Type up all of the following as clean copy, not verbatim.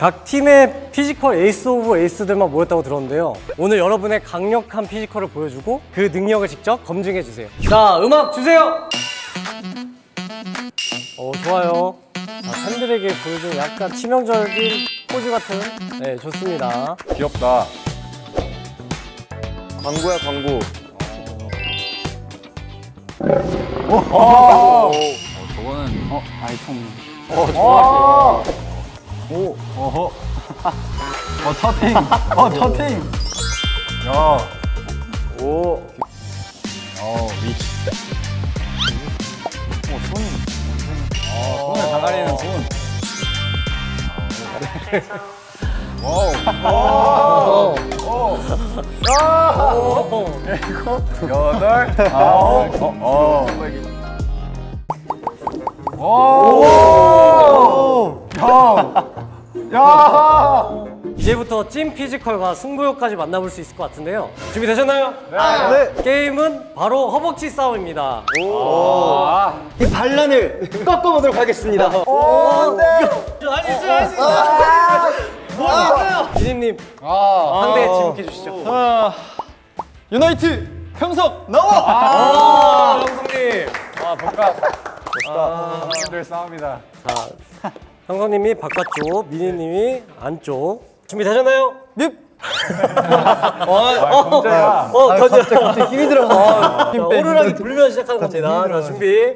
각 팀의 피지컬 에이스 오브 에이스들만 모였다고 들었는데요. 오늘 여러분의 강력한 피지컬을 보여주고 그 능력을 직접 검증해주세요. 자, 음악 주세요! 좋아요. 팬들에게 보여준 약간 치명적인 포즈 같은, 네, 좋습니다. 귀엽다. 광고야, 광고. 저거는 아이폰. 좋아. 오, 어허. 터팅. 터팅. 야. 오. 위치. 손. 손을 다 가리는 손. 와우. 일곱, 여덟, 아홉. 야. 이제부터 찐 피지컬과 승부욕까지 만나볼 수 있을 것 같은데요. 준비되셨나요? 네. 게임은 바로 허벅지 싸움입니다. 이 반란을 꺾어보도록 하겠습니다. 할 수 있어요, 할 수 있어요. 뭐 있어요? 지님님, 상대 지목해 주시죠. 유나이트 형석 나와. 형성님. 복각. 멋있다. 늘 싸웁니다. 자, 형성님이 바깥쪽, 미니님이 안쪽. 준비되셨나요? 넵. 갑자기 힘이 들어가. 오르락이 불면 시작하는 겁니다. 자, 준비.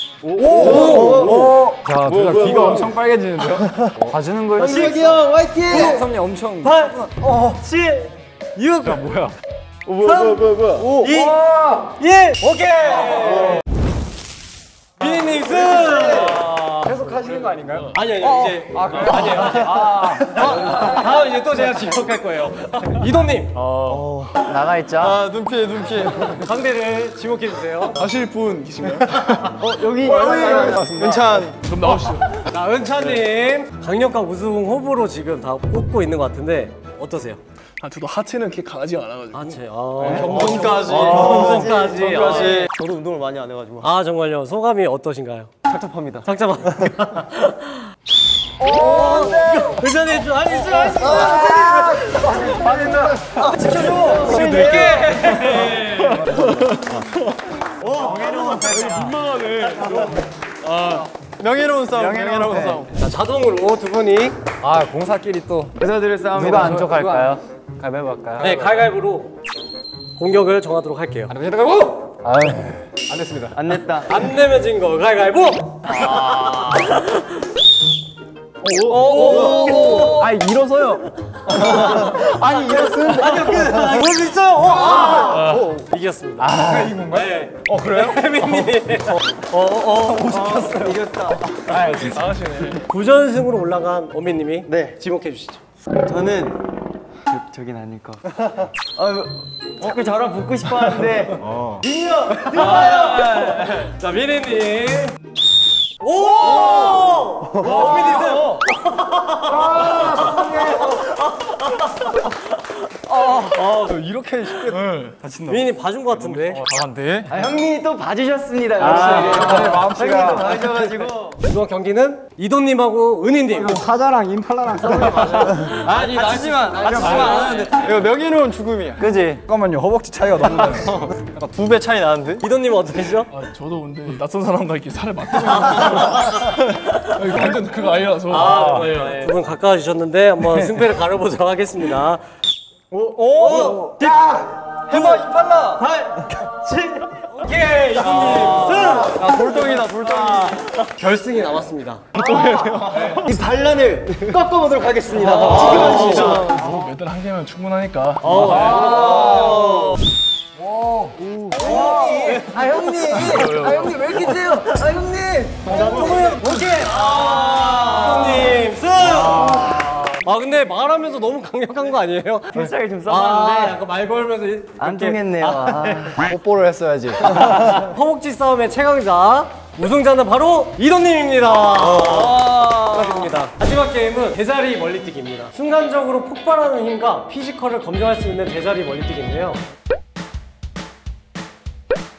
자, 둘 다 귀가 엄청 빨개지는데요? 봐주는 거예요. 한석이 형 화이팅! 형섭님 엄청. 8, 7, 6, 야, 뭐야? 5, 2, 1. 오케이. 미니님 승. 계속 하시는 거 아닌가요? 아니요, 이제. 아니에요. 다음 이제 또 제가 지목할 거예요. 이동님. 나가 있자. 눈 피해. 상대를 지목해 주세요. 아실 분 계신가요? 여기 은찬. 그럼 나오시죠. 자, 은찬님. 강력한 우승 후보로 지금 다 꼽고 있는 것 같은데 어떠세요? 저도 하체는 그렇게 강하지 않아가지고. 하체. 겸손까지. 겸손까지. 저도 운동을 많이 안 해가지고 아, 정말요? 소감이 어떠신가요? 착잡합니다. 착잡합니다. 은찬님 좀 할수 있어요, 할수 있어요. 지켜줘. 지금 명예로운 싸움. 자, 자동으로 두 분이 공사끼리 또. 여자들의 싸움이다. 누가 안쪽 할까요? 가위바위보 할까요? 네, 가위바위보로 공격을 정하도록 할게요. 가위바위보! 안 됐습니다. 안 냈다. 안 내면 진 거 가위바위보! 일어서요. 아니, 이겼으면 아니요, 그럴 수 있어요! 이겼습니다. 이긴 건가요? 네. 그래요? 혜민님이 이겼다. 잘하시네. 9전승으로 올라간 오미님이 네. 지목해 주시죠. 저는 저긴 아닐 거. 자꾸 저랑 붙고 싶어 하는데. 자, 미니님. 오! 오미님! 이렇게 쉽게 다친다. 미니님 봐준 것 같은데. 강한데? 형님이 또 봐주셨습니다. 내 형님이 또 마음씨가. 봐주셔가지고. 이번 경기는 이동님하고 은희님. 사자랑 임팔라랑 싸우는 거 맞아요? 아니 다치지만 안 하는데. 이거 명예로운 죽음이야. 그지? 잠깐만요, 허벅지 차이가 너무 나요. 약간 2배 차이 나는데? 이동님은 어떠시죠? 저도 근데 낯선 사람과 이렇게 살을 맞대면 완전 그거 아니라서. 두 분 가까워지셨는데 한번 승패를 가려보도록 하겠습니다. 해봐 이팔라. 8, 7, 오케이! 이동님 승! 돌덩이다 돌덩이. 결승이 남았습니다. 이 반란을 꺾어보도록 하겠습니다. 지켜봐주시죠. 메달 한 개면 충분하니까. 형님 왜 이렇게 세요? 형님. 오케이! 이동님 승! 근데 말하면서 너무 강력한 거 아니에요? 필살기 좀 써봤는데 약간 말 걸면서 안 통했네요. 뽀뽀를 했어야지. 허벅지 싸움의 최강자 우승자는 바로 이동님입니다. 축하드립니다. 마지막 게임은 대자리 멀리뛰기입니다. 순간적으로 폭발하는 힘과 피지컬을 검증할 수 있는 대자리 멀리뛰기인데요.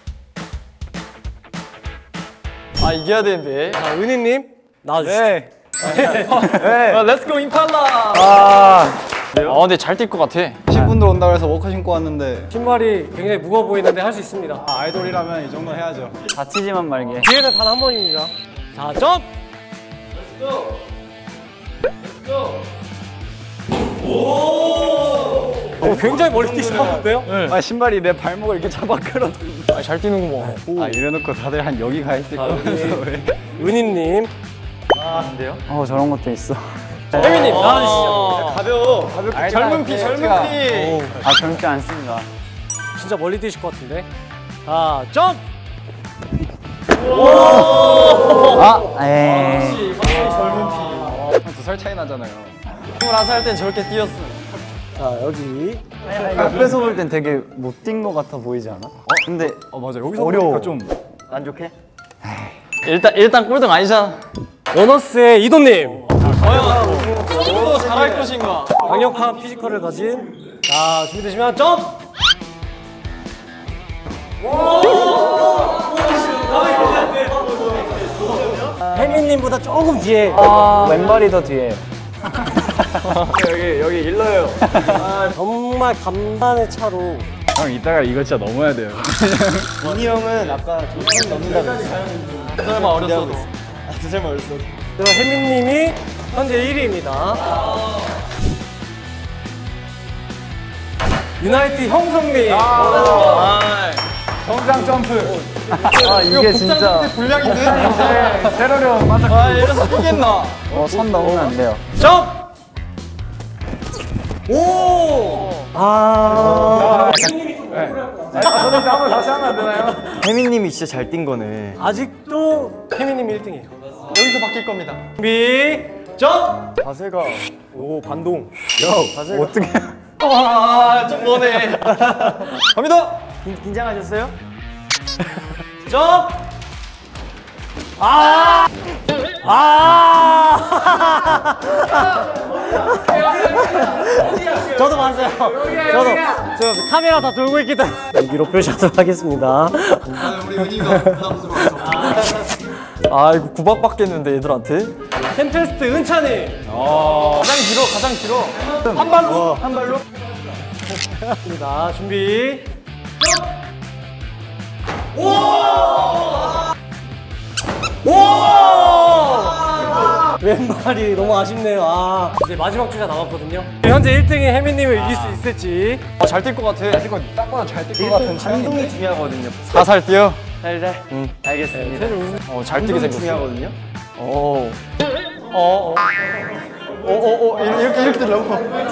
이겨야 되는데. 자, 은희님 나와주시죠. 네. 렛츠고 임팔라. 근데 잘 뛸 것 같아. 10분들 온다고 해서 워커 신고 왔는데 신발이 굉장히 무거워 보이는데 할 수 있습니다. 아이돌이라면 이 정도 해야죠. 다치지만 말게. 기회는 단 한 번입니다. 자, 점! 굉장히 멀리 뛰시는데요? 아 신발이 내 발목을 이렇게 잡아 끌었어. 잘 뛰는구먼. 이래놓고 다들 한 여기 가 있을 거면서 왜? 은희님, 저런 것도 있어. 혜민님 나와주시죠. 가볍게 젊은 피 젊은 피. 젊지 않습니다. 진짜 멀리 뛰실 것 같은데. 자, 점! 에이. 2살 차이 나잖아요. 21살 땐 저렇게 뛰었어. 자, 여기. 옆에서 볼 땐 되게 못 뛴 것 같아 보이지 않아? 근데 맞아 여기서 어려워. 보니까 좀 안 좋게? 일단 꼴등 아니잖아. 러너스의 이도님. 또 잘할 것인가? 강력한 피지컬을 가진. 자, 준비되시면 점! 혜민님보다 조금 뒤에. 왼발이 더 뒤에. 여기 일러요. 정말 간만의 차로. 형 이따가 이거 진짜 넘어야 돼요. 민이 형은 아까 좀 넘는다 그랬어. 설마 어렸어도. 그래서 혜민님이 현재 1위입니다. 유나이트 형성님. 성장 점프. 이게 진짜 불량인데. 테러령 맞아. 이래서 뛰겠나? 선 넘으면 안 돼요. 점! 오! 저는 한번 다시 하면 안 되나요? 혜민님이 진짜 잘 뛴 거네. 아직도 혜민님 1등이에요. 여기서 바뀔 겁니다. 준비, 점! 자세가 오, 반동. 어떻게? 좀 머네. 갑니다! 긴장하셨어요? 점! 저도 봤어요. 저 카메라 다 돌고 있기 때문에 여기로 표시하도록 하겠습니다. 이거 구박받겠는데 얘들한테? 템페스트 은찬이. 가장 길어. 한 발로. 입니다. 준비. 왼발이 너무 아쉽네요. 이제 마지막 주자 남았거든요. 현재 1등인 혜민님을 이길 수 있을지. 잘 뛸 것 같아. 이거 딱 봐도 잘 뛸 것 같은 반동이 중요하거든요. 살살 뛰어. 살살? 알겠습니다. 잘 뛰게 생겼어. 중요하거든요. 이렇게 들라고.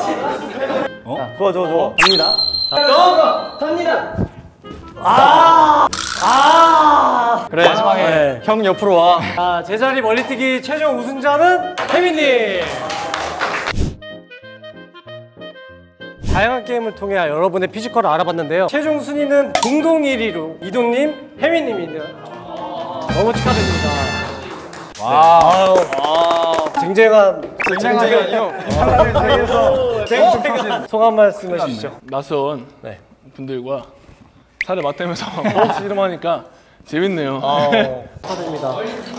좋아. 갑니다. 그래. 마지막에. 형 옆으로 와. 자, 제자리 멀리뛰기 최종 우승자는 혜민님. 다양한 게임을 통해 여러분의 피지컬을 알아봤는데요. 최종 순위는 공동 1위로 이동님, 혜민님입니다. 너무 축하드립니다. 와. 쟁쟁한 소감 말씀해 주시죠. 낯선 네. 분들과 살을 맞대면서 씨름하니까 재밌네요. 축하드립니다.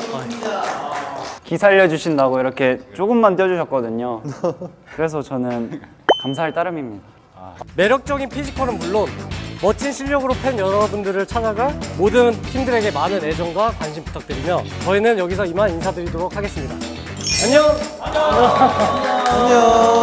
기 살려주신다고 이렇게 조금만 떼어주셨거든요. 그래서 저는 감사할 따름입니다. 매력적인 피지컬은 물론 멋진 실력으로 팬 여러분들을 찾아가 모든 팀들에게 많은 애정과 관심 부탁드리며 저희는 여기서 이만 인사드리도록 하겠습니다. 안녕! 안녕.